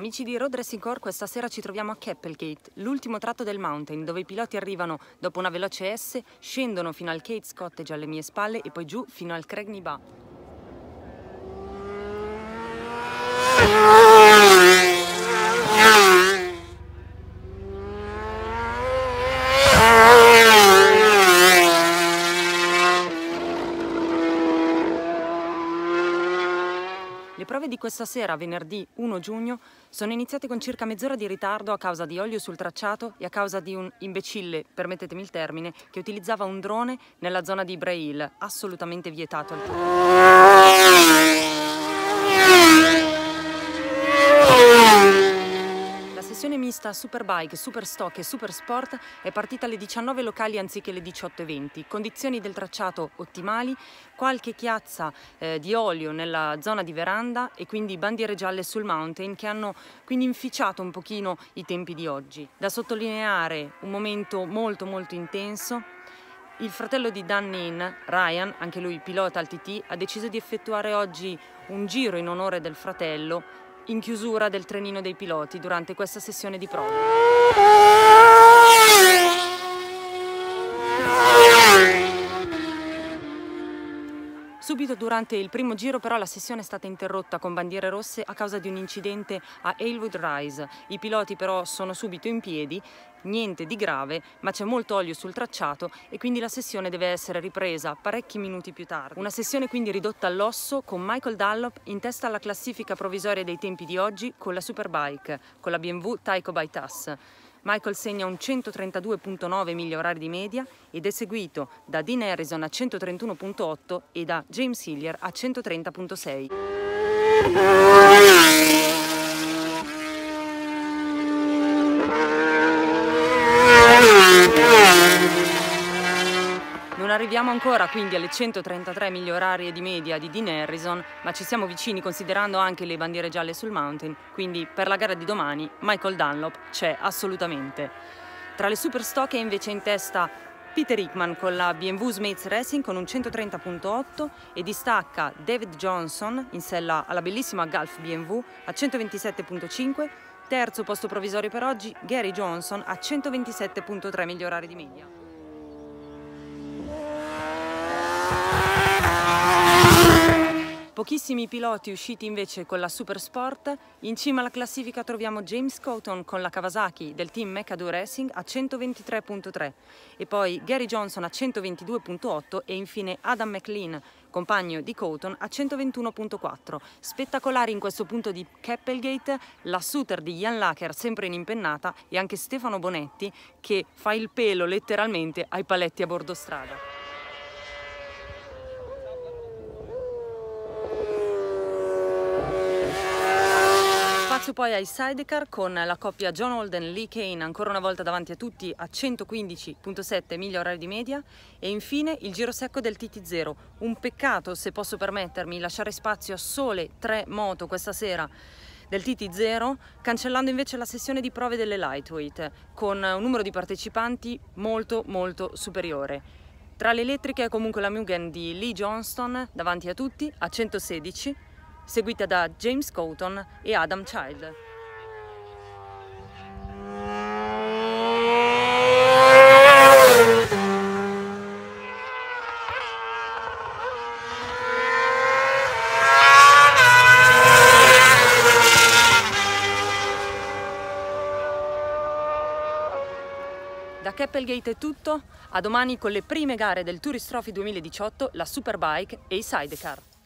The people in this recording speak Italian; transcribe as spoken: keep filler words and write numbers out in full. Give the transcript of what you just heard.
Amici di Road Racing Core, questa sera ci troviamo a Keppelgate, l'ultimo tratto del mountain, dove i piloti arrivano dopo una veloce S, scendono fino al Kate's Cottage alle mie spalle e poi giù fino al Cragney Ba. Le prove di questa sera, venerdì primo giugno, sono iniziate con circa mezz'ora di ritardo a causa di olio sul tracciato e a causa di un imbecille, permettetemi il termine, che utilizzava un drone nella zona di Bray Hill, assolutamente vietato al pubblico. La sessione mista Superbike, Superstock e Supersport è partita alle diciannove locali anziché le diciotto e venti. Condizioni del tracciato ottimali, qualche chiazza eh, di olio nella zona di veranda e quindi bandiere gialle sul mountain che hanno quindi inficiato un pochino i tempi di oggi. Da sottolineare un momento molto molto intenso. Il fratello di Dan Nin, Ryan, anche lui pilota al T T, ha deciso di effettuare oggi un giro in onore del fratello in chiusura del trenino dei piloti durante questa sessione di prova. Subito durante il primo giro però la sessione è stata interrotta con bandiere rosse a causa di un incidente a Halewood Rise. I piloti però sono subito in piedi, niente di grave, ma c'è molto olio sul tracciato e quindi la sessione deve essere ripresa parecchi minuti più tardi. Una sessione quindi ridotta all'osso con Michael Dunlop in testa alla classifica provvisoria dei tempi di oggi con la Superbike, con la B M W Tyco by T A S. Michael segna un centotrentadue virgola nove miglia orari di media ed è seguito da Dean Harrison a centotrentuno virgola otto e da James Hillier a centotrenta virgola sei. Non arriviamo ancora quindi alle centotrentatré miglia orarie di media di Dean Harrison, ma ci siamo vicini considerando anche le bandiere gialle sul mountain, quindi per la gara di domani Michael Dunlop c'è assolutamente. Tra le Superstock è invece in testa Peter Hickman con la B M W Smates Racing con un centotrenta virgola otto e distacca David Johnson in sella alla bellissima Gulf B M W a centoventisette virgola cinque, terzo posto provvisorio per oggi Gary Johnson a centoventisette virgola tre miglia orari di media. Pochissimi piloti usciti invece con la Supersport. In cima alla classifica troviamo James Coulthard con la Kawasaki del team McAdoo Racing a centoventitré virgola tre e poi Gary Johnson a centoventidue virgola otto e infine Adam McLean, compagno di Coulthard, a centoventuno virgola quattro. Spettacolari in questo punto di Keppelgate la Suter di Jan Lacher sempre in impennata e anche Stefano Bonetti che fa il pelo letteralmente ai paletti a bordo strada. Spazio poi ai sidecar con la coppia John Holden e Lee Kane ancora una volta davanti a tutti a centoquindici virgola sette miglia orari di media e infine il giro secco del T T zero. Un peccato, se posso permettermi, lasciare spazio a sole tre moto questa sera del T T zero, cancellando invece la sessione di prove delle lightweight con un numero di partecipanti molto molto superiore. Tra le elettriche è comunque la Mugen di Lee Johnston davanti a tutti a centosedici, seguita da James Coulthard e Adam Child. Da Keppelgate è tutto, a domani con le prime gare del Tourist Trophy duemiladiciotto, la Superbike e i sidecar.